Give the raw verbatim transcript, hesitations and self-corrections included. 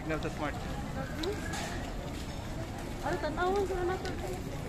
Tignan sa smart. Ano, tatawag ko na natin.